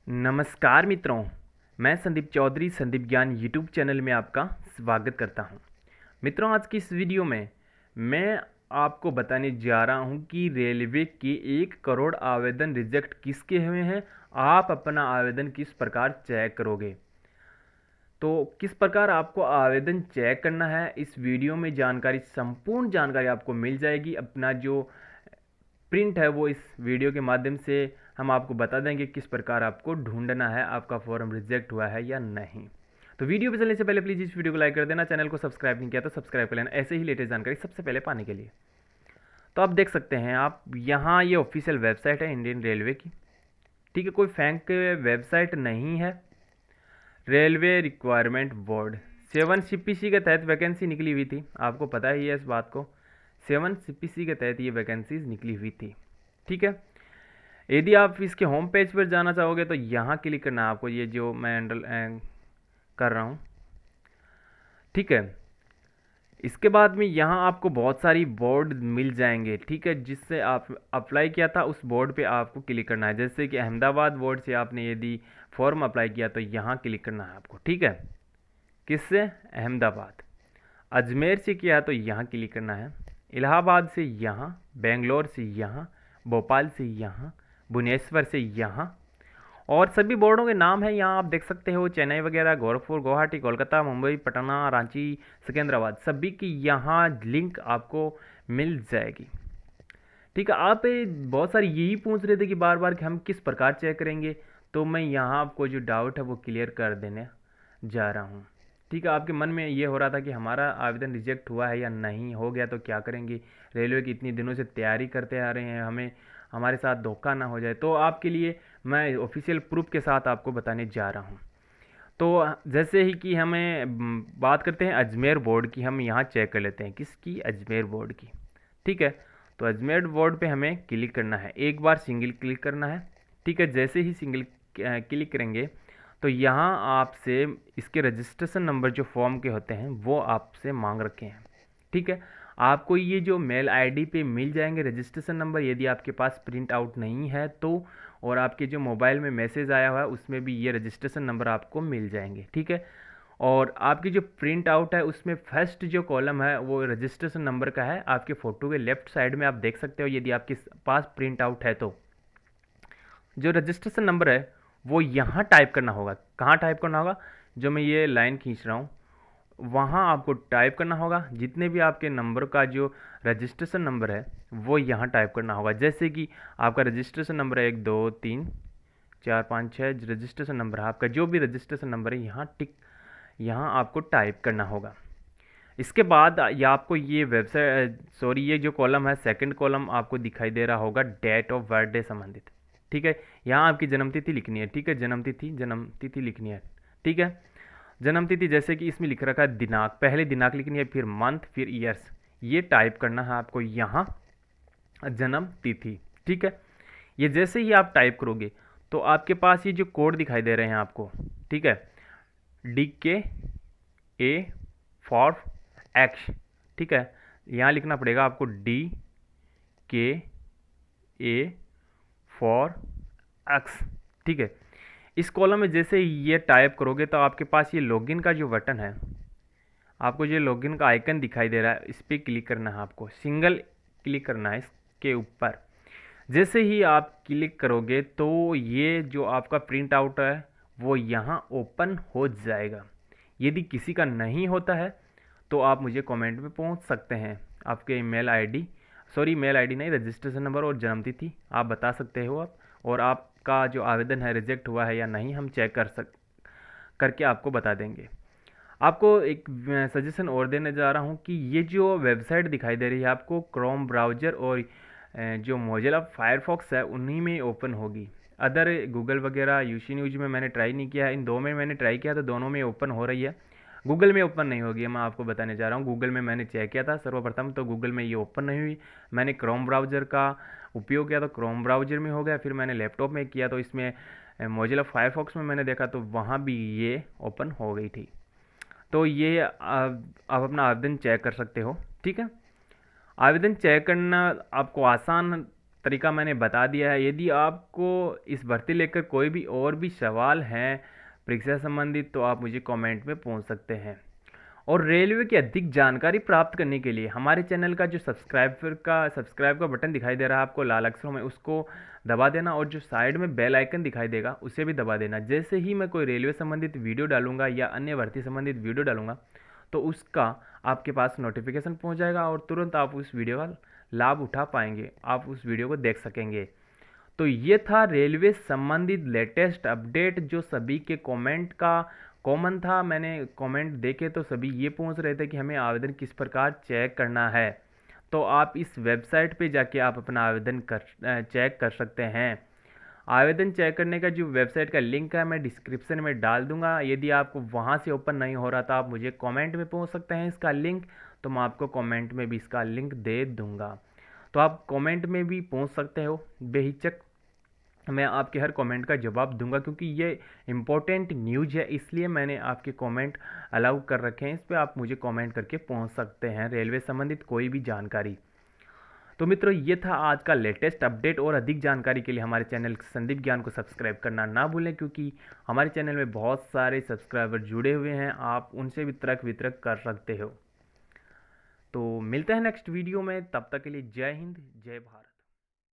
नमस्कार मित्रों, मैं संदीप चौधरी संदीप ज्ञान यूट्यूब चैनल में आपका स्वागत करता हूं। मित्रों, आज की इस वीडियो में मैं आपको बताने जा रहा हूं कि रेलवे के 1 करोड़ आवेदन रिजेक्ट किसके हुए हैं। आप अपना आवेदन किस प्रकार चेक करोगे, तो किस प्रकार आपको आवेदन चेक करना है, इस वीडियो में संपूर्ण जानकारी आपको मिल जाएगी। अपना जो प्रिंट है वो इस वीडियो के माध्यम से हम आपको बता देंगे किस प्रकार आपको ढूंढना है, आपका फॉर्म रिजेक्ट हुआ है या नहीं। तो वीडियो पे चलने से पहले प्लीज़ इस वीडियो को लाइक कर देना, चैनल को सब्सक्राइब नहीं किया तो सब्सक्राइब कर लेना ऐसे ही लेटेस्ट जानकारी सबसे पहले पाने के लिए। तो आप देख सकते हैं, आप यहाँ ये ऑफिशियल वेबसाइट है इंडियन रेलवे की, ठीक है, कोई फेक वेबसाइट नहीं है। रेलवे रिक्वायरमेंट बोर्ड 7 CPC के तहत वैकेंसी निकली हुई थी, आपको पता ही है इस बात को। 7 CPC के तहत ये वैकेंसीज निकली हुई थी, ठीक है। यदि आप इसके होम पेज पर जाना चाहोगे तो यहाँ क्लिक करना है आपको, ये जो मैं कर रहा हूँ, ठीक है। इसके बाद में यहाँ आपको बहुत सारी बोर्ड मिल जाएंगे, ठीक है, जिससे आप अप्लाई किया था उस बोर्ड पे आपको क्लिक करना है। जैसे कि अहमदाबाद बोर्ड से आपने यदि फॉर्म अप्लाई किया तो यहाँ क्लिक करना है आपको, ठीक है। किससे? अहमदाबाद। अजमेर से किया तो यहाँ क्लिक करना है। इलाहाबाद से यहाँ, बेंगलोर से यहाँ, भोपाल से यहाँ, भुवनेश्वर से यहाँ, और सभी बोर्डों के नाम है यहाँ आप देख सकते हो। चेन्नई वगैरह, गोरखपुर, गुवाहाटी, कोलकाता, मुंबई, पटना, रांची, सिकंदराबाद, सभी की यहाँ लिंक आपको मिल जाएगी, ठीक है। आप बहुत सारी यही पूछ रहे थे कि बार बार कि हम किस प्रकार चेक करेंगे, तो मैं यहाँ आपको जो डाउट है वो क्लियर कर देने जा रहा हूँ, ठीक है। आपके मन में ये हो रहा था कि हमारा आवेदन रिजेक्ट हुआ है या नहीं, हो गया तो क्या करेंगे, रेलवे की इतनी दिनों से तैयारी करते आ रहे हैं, हमारे साथ धोखा ना हो जाए। तो आपके लिए मैं ऑफिशियल प्रूफ के साथ आपको बताने जा रहा हूँ। तो जैसे ही कि हमें बात करते हैं अजमेर बोर्ड की, हम यहाँ चेक कर लेते हैं किसकी, अजमेर बोर्ड की, ठीक है। तो अजमेर बोर्ड पे हमें क्लिक करना है, एक बार सिंगल क्लिक करना है, ठीक है। जैसे ही सिंगल क्लिक करेंगे तो यहाँ आपसे इसके रजिस्ट्रेशन नंबर जो फॉर्म के होते हैं वो आपसे मांग रखे हैं, ठीक है। आपको ये जो मेल आईडी पे मिल जाएंगे रजिस्ट्रेशन नंबर, यदि आपके पास प्रिंट आउट नहीं है तो, और आपके जो मोबाइल में मैसेज आया हुआ है उसमें भी ये रजिस्ट्रेशन नंबर आपको मिल जाएंगे, ठीक है। और आपकी जो प्रिंट आउट है उसमें फर्स्ट जो कॉलम है वो रजिस्ट्रेशन नंबर का है। आपके फ़ोटो के लेफ्ट साइड में आप देख सकते हो, यदि आपके पास प्रिंट आउट है तो जो रजिस्ट्रेशन नंबर है वो यहाँ टाइप करना होगा। कहाँ टाइप करना होगा? जो मैं ये लाइन खींच रहा हूँ वहाँ आपको टाइप करना होगा। जितने भी आपके नंबर का जो रजिस्ट्रेशन नंबर है वो यहाँ टाइप करना होगा। जैसे कि आपका रजिस्ट्रेशन नंबर है 1 2 3 4 5 6 रजिस्ट्रेशन नंबर है आपका, जो भी रजिस्ट्रेशन नंबर है यहाँ आपको टाइप करना होगा। इसके बाद या आपको ये वेबसाइट ये जो कॉलम है, सेकंड कॉलम आपको दिखाई दे रहा होगा डेट ऑफ बर्थडे संबंधित, ठीक है। यहाँ आपकी जन्मतिथि लिखनी है, ठीक है, जन्मतिथि लिखनी है, ठीक है। जन्मतिथि जैसे कि इसमें लिख रखा है दिनांक, पहले दिनांक लिखनी है, फिर मंथ, फिर ईयर्स, ये टाइप करना है आपको यहाँ जन्म तिथि, ठीक है। ये जैसे ही आप टाइप करोगे तो आपके पास ये जो कोड दिखाई दे रहे हैं आपको, ठीक है, DKA फॉर एक्स, ठीक है। यहाँ लिखना पड़ेगा आपको DKA फॉर एक्स, ठीक है। इस कॉलम में जैसे ये टाइप करोगे तो आपके पास ये लॉगिन का जो बटन है, आपको जो लॉगिन का आइकन दिखाई दे रहा है इस पर क्लिक करना है, आपको सिंगल क्लिक करना है इसके ऊपर। जैसे ही आप क्लिक करोगे तो ये जो आपका प्रिंट आउट है वो यहाँ ओपन हो जाएगा। यदि किसी का नहीं होता है तो आप मुझे कमेंट में पूछ सकते हैं, आपके मेल आईडी नहीं, रजिस्ट्रेशन नंबर और जन्मतिथि आप बता सकते हो आप, और आपका जो आवेदन है रिजेक्ट हुआ है या नहीं हम चेक करके आपको बता देंगे। आपको एक सजेशन और देने जा रहा हूँ कि ये जो वेबसाइट दिखाई दे रही है आपको क्रोम ब्राउज़र और जो मोजिला फायरफॉक्स है उन्हीं में ओपन होगी। अदर गूगल वगैरह यूसी न्यूज में मैंने ट्राई नहीं किया है, इन दो में मैंने ट्राई किया तो दोनों में ओपन हो रही है, गूगल में ओपन नहीं होगी। मैं आपको बताने जा रहा हूँ, गूगल में मैंने चेक किया था सर्वप्रथम तो गूगल में ये ओपन नहीं हुई। मैंने क्रोम ब्राउज़र का उपयोग किया तो क्रोम ब्राउज़र में हो गया, फिर मैंने लैपटॉप में किया तो इसमें मोजिला फायरफॉक्स में मैंने देखा तो वहाँ भी ये ओपन हो गई थी। तो ये आप अपना आवेदन चेक कर सकते हो, ठीक है। आवेदन चेक करना आपको आसान तरीका मैंने बता दिया है। यदि आपको इस भर्ती लेकर कोई भी और भी सवाल हैं परीक्षा संबंधित, तो आप मुझे कमेंट में पूछ सकते हैं। और रेलवे की अधिक जानकारी प्राप्त करने के लिए हमारे चैनल का जो सब्सक्राइब का बटन दिखाई दे रहा है आपको लाल अक्षरों में, उसको दबा देना, और जो साइड में बेल आइकन दिखाई देगा उसे भी दबा देना। जैसे ही मैं कोई रेलवे संबंधित वीडियो डालूंगा या अन्य भर्ती संबंधित वीडियो डालूंगा तो उसका आपके पास नोटिफिकेशन पहुंच जाएगा और तुरंत आप उस वीडियो का लाभ उठा पाएंगे, आप उस वीडियो को देख सकेंगे। तो ये था रेलवे संबंधित लेटेस्ट अपडेट जो सभी के कमेंट का कॉमन था। मैंने कमेंट देखे तो सभी ये पूछ रहे थे कि हमें आवेदन किस प्रकार चेक करना है। तो आप इस वेबसाइट पे जाके आप अपना आवेदन चेक कर सकते हैं। आवेदन चेक करने का जो वेबसाइट का लिंक है मैं डिस्क्रिप्शन में डाल दूंगा। यदि आपको वहाँ से ओपन नहीं हो रहा तो आप मुझे कमेंट में पूछ सकते हैं इसका लिंक, तो मैं आपको कमेंट में भी इसका लिंक दे दूंगा। तो आप कमेंट में भी पूछ सकते हो बेहिचक, मैं आपके हर कमेंट का जवाब दूंगा, क्योंकि ये इम्पोर्टेंट न्यूज़ है इसलिए मैंने आपके कमेंट अलाउ कर रखे हैं। इस पर आप मुझे कमेंट करके पूछ सकते हैं रेलवे संबंधित कोई भी जानकारी। तो मित्रों, ये था आज का लेटेस्ट अपडेट, और अधिक जानकारी के लिए हमारे चैनल संदीप ज्ञान को सब्सक्राइब करना ना भूलें, क्योंकि हमारे चैनल में बहुत सारे सब्सक्राइबर जुड़े हुए हैं, आप उनसे भी तर्क वितर्क कर सकते हो। तो मिलते हैं नेक्स्ट वीडियो में, तब तक के लिए जय हिंद जय भारत।